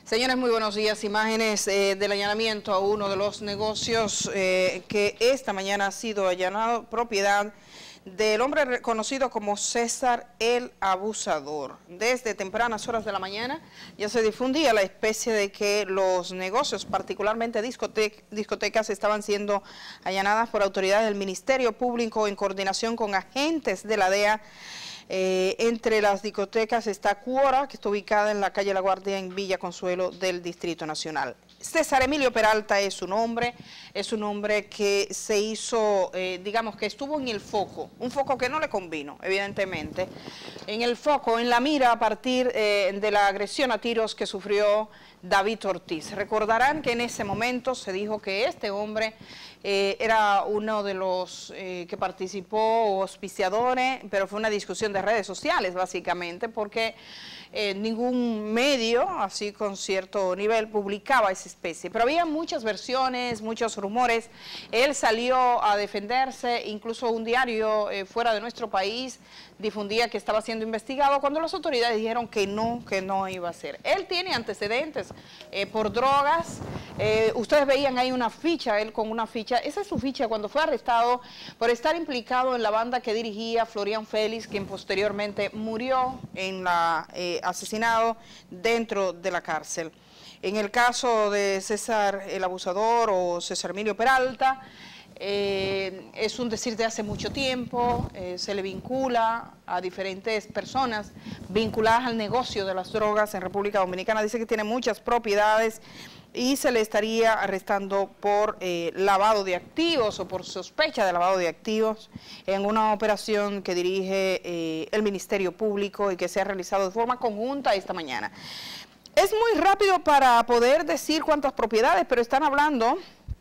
Señores, muy buenos días. Imágenes del allanamiento a uno de los negocios que esta mañana ha sido allanado, propiedad del hombre reconocido como César el Abusador. Desde tempranas horas de la mañana ya se difundía la especie de que los negocios, particularmente discotecas, estaban siendo allanadas por autoridades del Ministerio Público en coordinación con agentes de la DEA. Entre las discotecas está Cuora, que está ubicada en la calle La Guardia en Villa Consuelo del Distrito Nacional. César Emilio Peralta es su nombre, que se hizo, digamos que estuvo en el foco, un foco que no le convino, evidentemente, en el foco, en la mira a partir de la agresión a tiros que sufrió David Ortiz. Recordarán que en ese momento se dijo que este hombre era uno de los que participó, auspiciadores, pero fue una discusión de redes sociales básicamente, porque ningún medio, así con cierto nivel, publicaba esa especie. Pero había muchas versiones, muchos rumores. Él salió a defenderse, incluso un diario fuera de nuestro país difundía que estaba siendo investigado cuando las autoridades dijeron que no iba a ser. Él tiene antecedentes por drogas. Ustedes veían ahí una ficha, él con una ficha. Esa es su ficha cuando fue arrestado por estar implicado en la banda que dirigía Florian Félix, quien posteriormente murió en la asesinado dentro de la cárcel. En el caso de César el Abusador o César Emilio Peralta, es un decir de hace mucho tiempo, se le vincula a diferentes personas vinculadas al negocio de las drogas en República Dominicana. Dice que tiene muchas propiedades y se le estaría arrestando por lavado de activos o por sospecha de lavado de activos en una operación que dirige el Ministerio Público y que se ha realizado de forma conjunta esta mañana. Es muy rápido para poder decir cuántas propiedades, pero están hablando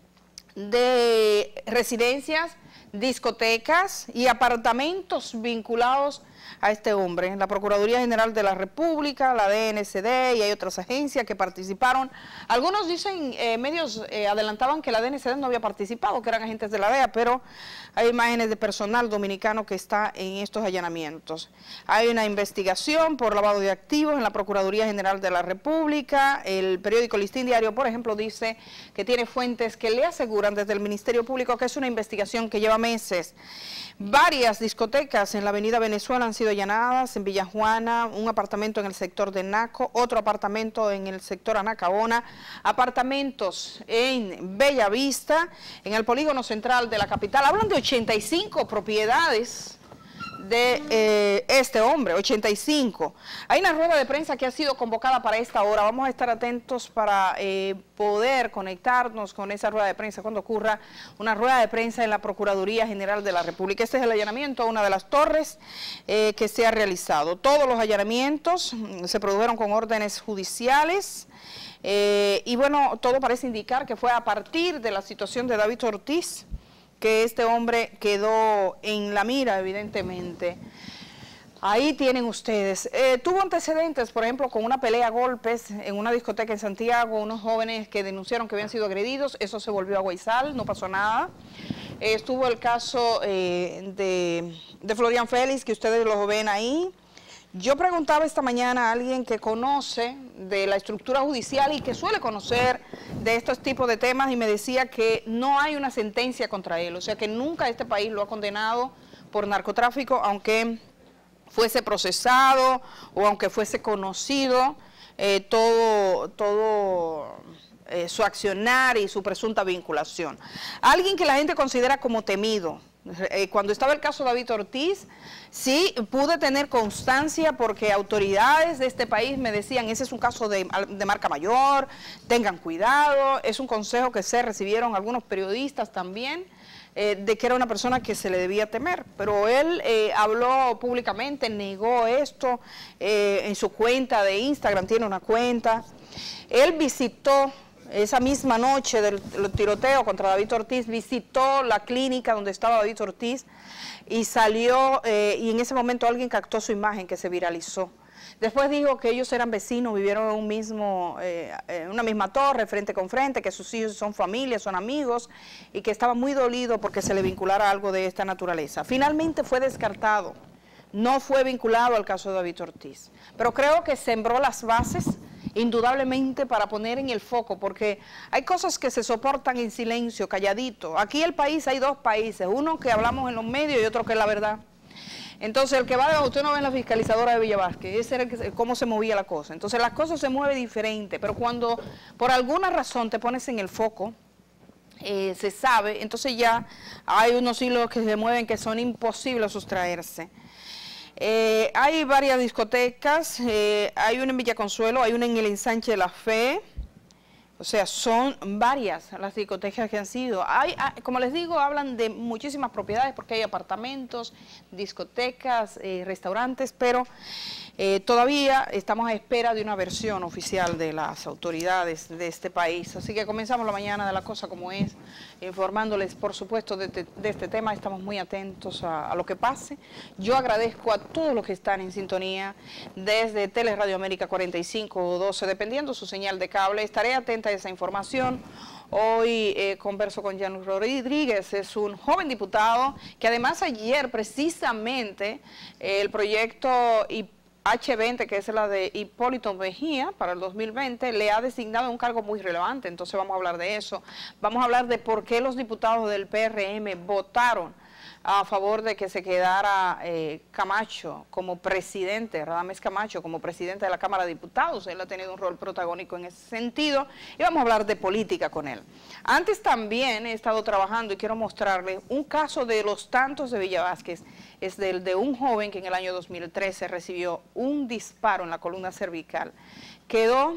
de residencias, discotecas y apartamentos vinculados a este hombre. La Procuraduría General de la República, la DNCD y hay otras agencias que participaron. Algunos dicen, medios adelantaban que la DNCD no había participado, que eran agentes de la DEA, pero hay imágenes de personal dominicano que está en estos allanamientos. Hay una investigación por lavado de activos en la Procuraduría General de la República. El periódico Listín Diario, por ejemplo, dice que tiene fuentes que le aseguran desde el Ministerio Público que es una investigación que lleva meses. Varias discotecas en la avenida Venezuela han sido allanadas, en Villa Juana, un apartamento en el sector de Naco, otro apartamento en el sector Anacaona, apartamentos en Bella Vista, en el polígono central de la capital. Hablan de 85 propiedades de este hombre, 85. Hay una rueda de prensa que ha sido convocada para esta hora. Vamos a estar atentos para poder conectarnos con esa rueda de prensa cuando ocurra una rueda de prensa en la Procuraduría General de la República. Este es el allanamiento a una de las torres que se ha realizado. Todos los allanamientos se produjeron con órdenes judiciales. Y bueno, todo parece indicar que fue a partir de la situación de David Ortiz que este hombre quedó en la mira, evidentemente. Ahí tienen ustedes. Tuvo antecedentes, por ejemplo, con una pelea a golpes en una discoteca en Santiago, unos jóvenes que denunciaron que habían sido agredidos, eso se volvió a Guaizal, no pasó nada. Estuvo el caso de Florian Félix, que ustedes lo ven ahí. Yo preguntaba esta mañana a alguien que conoce de la estructura judicial y que suele conocer de estos tipos de temas y me decía que no hay una sentencia contra él, o sea que nunca este país lo ha condenado por narcotráfico, aunque fuese procesado o aunque fuese conocido todo su accionar y su presunta vinculación. Alguien que la gente considera como temido. Cuando estaba el caso David Ortiz, sí pude tener constancia porque autoridades de este país me decían, ese es un caso de marca mayor, tengan cuidado, es un consejo que se recibieron algunos periodistas también, de que era una persona que se le debía temer, pero él habló públicamente, negó esto, en su cuenta de Instagram, tiene una cuenta, él visitó esa misma noche del tiroteo contra David Ortiz, visitó la clínica donde estaba David Ortiz y salió, y en ese momento alguien captó su imagen que se viralizó. Después dijo que ellos eran vecinos, vivieron en una misma torre, frente con frente, que sus hijos son familia, son amigos, y que estaba muy dolido porque se le vinculara algo de esta naturaleza. Finalmente fue descartado, no fue vinculado al caso de David Ortiz, pero creo que sembró las bases indudablemente para poner en el foco, porque hay cosas que se soportan en silencio, calladito. Aquí el país, hay dos países, uno que hablamos en los medios y otro que es la verdad. Entonces, el que va, usted no ve en la fiscalizadora de Villa Vázquez, ese era cómo se movía la cosa. Entonces, las cosas se mueven diferente, pero cuando por alguna razón te pones en el foco, se sabe, entonces ya hay unos hilos que se mueven que son imposibles sustraerse. Hay varias discotecas, hay una en Villa Consuelo, hay una en el Ensanche de la Fe. O sea, son varias las discotecas que han sido. Como les digo, hablan de muchísimas propiedades porque hay apartamentos, discotecas, restaurantes, pero todavía estamos a espera de una versión oficial de las autoridades de este país. Así que comenzamos la mañana de la cosa como es, informándoles, por supuesto, de este tema. Estamos muy atentos a lo que pase. Yo agradezco a todos los que están en sintonía desde Teleradio América 45 o 12, dependiendo su señal de cable. Estaré atenta a esa información. Hoy converso con Jan Rodríguez, es un joven diputado que además ayer precisamente el proyecto H20, que es la de Hipólito Mejía para el 2020, le ha designado un cargo muy relevante. Entonces vamos a hablar de eso. Vamos a hablar de por qué los diputados del PRM votaron a favor de que se quedara Camacho como presidente, Radamés Camacho como presidente de la Cámara de Diputados. Él ha tenido un rol protagónico en ese sentido y vamos a hablar de política con él. Antes también he estado trabajando y quiero mostrarles un caso de los tantos de Villa Vázquez. Es del de un joven que en el año 2013 recibió un disparo en la columna cervical. Quedó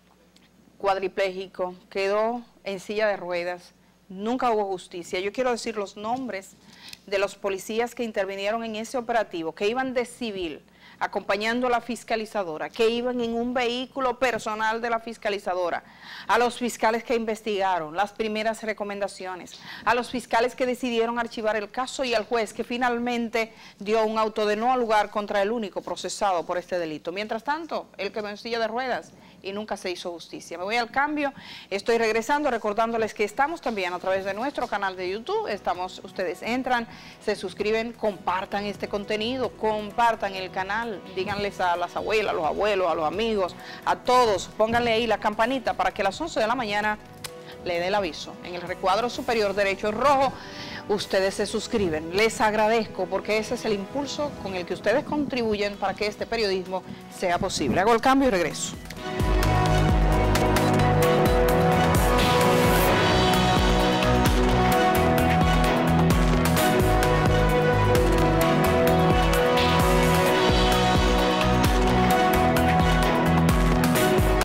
cuadripléjico, quedó en silla de ruedas, nunca hubo justicia. Yo quiero decir los nombres de los policías que intervinieron en ese operativo, que iban de civil, acompañando a la fiscalizadora, que iban en un vehículo personal de la fiscalizadora, a los fiscales que investigaron, las primeras recomendaciones, a los fiscales que decidieron archivar el caso y al juez que finalmente dio un auto de no al lugar contra el único procesado por este delito. Mientras tanto, él quedó en silla de ruedas y nunca se hizo justicia. Me voy al cambio, estoy regresando recordándoles que estamos también a través de nuestro canal de YouTube. Ustedes entran, se suscriben, compartan este contenido, compartan el canal, díganles a las abuelas, a los abuelos, a los amigos, a todos, pónganle ahí la campanita para que a las 11 de la mañana le dé el aviso. En el recuadro superior derecho rojo, ustedes se suscriben. Les agradezco porque ese es el impulso con el que ustedes contribuyen para que este periodismo sea posible. Hago el cambio y regreso.